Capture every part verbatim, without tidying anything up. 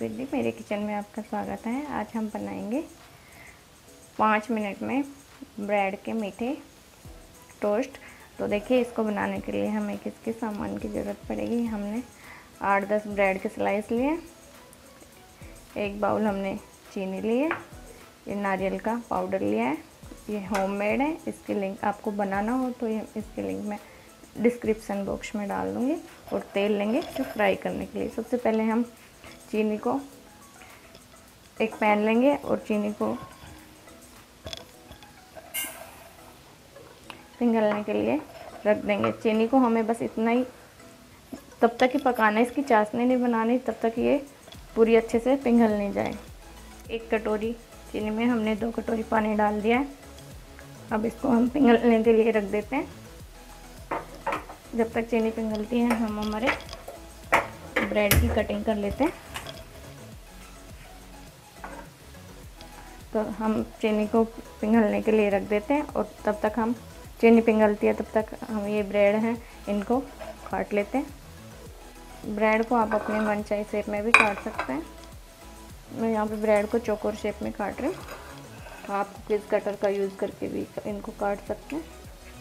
फिर जी मेरे किचन में आपका स्वागत है। आज हम बनाएंगे पाँच मिनट में ब्रेड के मीठे टोस्ट। तो देखिए, इसको बनाने के लिए हमें किस किस सामान की ज़रूरत पड़ेगी। हमने आठ दस ब्रेड के स्लाइस लिए, एक बाउल हमने चीनी लिए, ये नारियल का पाउडर लिया है, ये होममेड है। इसकी लिंक आपको बनाना हो तो ये इसकी लिंक मैं डिस्क्रिप्शन बॉक्स में डाल दूँगी। और तेल लेंगे जो फ्राई करने के लिए। सबसे पहले हम चीनी को एक पैन लेंगे और चीनी को पिघलने के लिए रख देंगे। चीनी को हमें बस इतना ही तब तक ही पकाना है, इसकी चाशनी नहीं बनानी, तब तक ये पूरी अच्छे से पिघल नहीं जाए। एक कटोरी चीनी में हमने दो कटोरी पानी डाल दिया है। अब इसको हम पिघलने के लिए रख देते हैं। जब तक चीनी पिघलती है हम हमारे ब्रेड की कटिंग कर लेते हैं। तो हम चीनी को पिघलने के लिए रख देते हैं और तब तक हम चीनी पिघलती है तब तक हम ये ब्रेड हैं इनको काट लेते हैं। ब्रेड को आप अपने मनचाही शेप में भी काट सकते हैं। मैं यहाँ पे ब्रेड को चौकोर शेप में काट रही हूँ। आप कुकीज़ कटर का यूज़ करके भी इनको काट सकते हैं।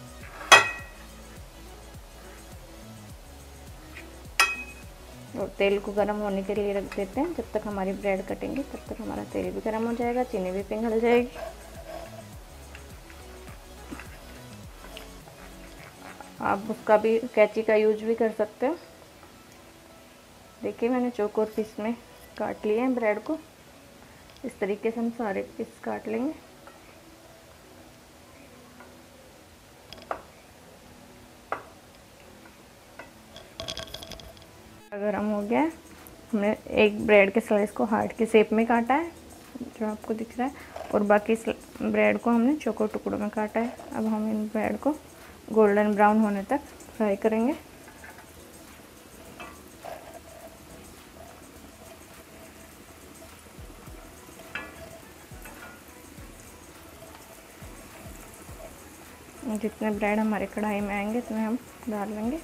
और तेल को गर्म होने के लिए रख देते हैं। जब तक हमारी ब्रेड कटेंगे तब तक हमारा तेल भी गर्म हो जाएगा, चीनी भी पिघल जाएगी। आप उसका भी कैंची का यूज भी कर सकते हो। देखिए, मैंने चौकोर पीस में काट लिए हैं ब्रेड को। इस तरीके से हम सारे पीस काट लेंगे। गरम हो गया है। हमने एक ब्रेड के स्लाइस को हार्ट के शेप में काटा है जो आपको दिख रहा है, और बाकी ब्रेड को हमने चौकोर टुकड़ों में काटा है। अब हम इन ब्रेड को गोल्डन ब्राउन होने तक फ्राई करेंगे। जितने ब्रेड हमारे कढ़ाई में आएंगे उतने हम डाल लेंगे।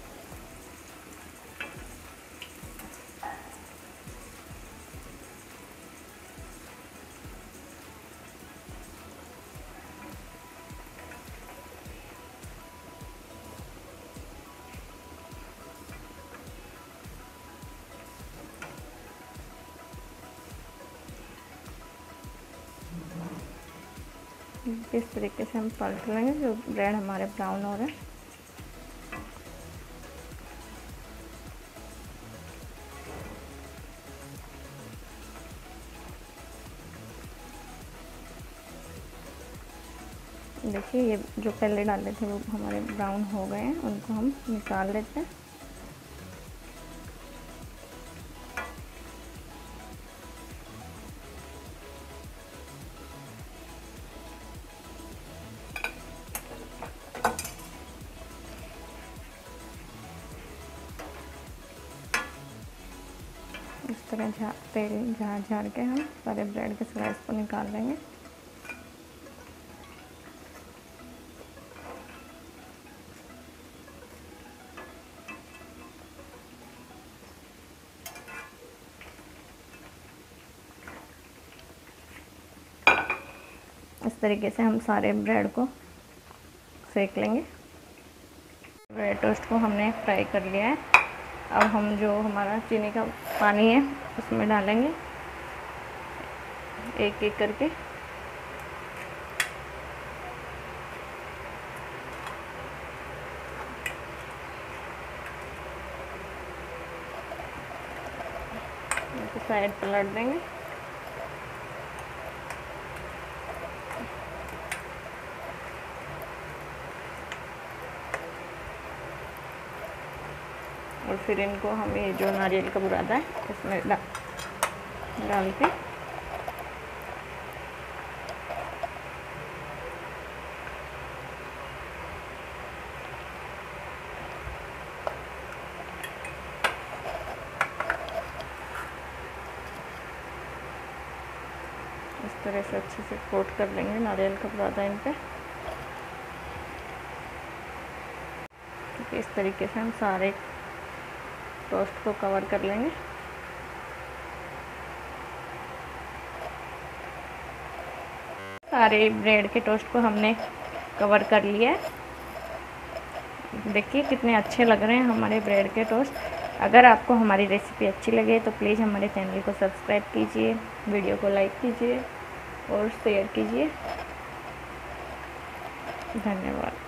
इस तरीके से हम पलट लेंगे जो ब्रेड हमारे ब्राउन हो रहे हैं। देखिए, ये जो पहले डाले थे वो हमारे ब्राउन हो गए हैं, उनको हम निकाल लेते हैं। इस तरह झा तेल झाड़ झाड़ के हम सारे ब्रेड के स्लाइस को निकाल लेंगे। इस तरीके से हम सारे ब्रेड को सेक लेंगे। ब्रेड टोस्ट को हमने फ्राई कर लिया है। अब हम जो हमारा चीनी का पानी है उसमें डालेंगे एक एक करके। साइड पलट देंगे। और फिर इनको हम ये जो नारियल का बुरादा है इसमें डा, डाल के इस तरह से अच्छे से कोट कर लेंगे नारियल का बुरादा इन पे। इस तरीके से हम सारे टोस्ट को कवर कर लेंगे। सारे ब्रेड के टोस्ट को हमने कवर कर लिया है। देखिए कितने अच्छे लग रहे हैं हमारे ब्रेड के टोस्ट। अगर आपको हमारी रेसिपी अच्छी लगे तो प्लीज़ हमारे चैनल को सब्सक्राइब कीजिए, वीडियो को लाइक कीजिए और शेयर कीजिए। धन्यवाद।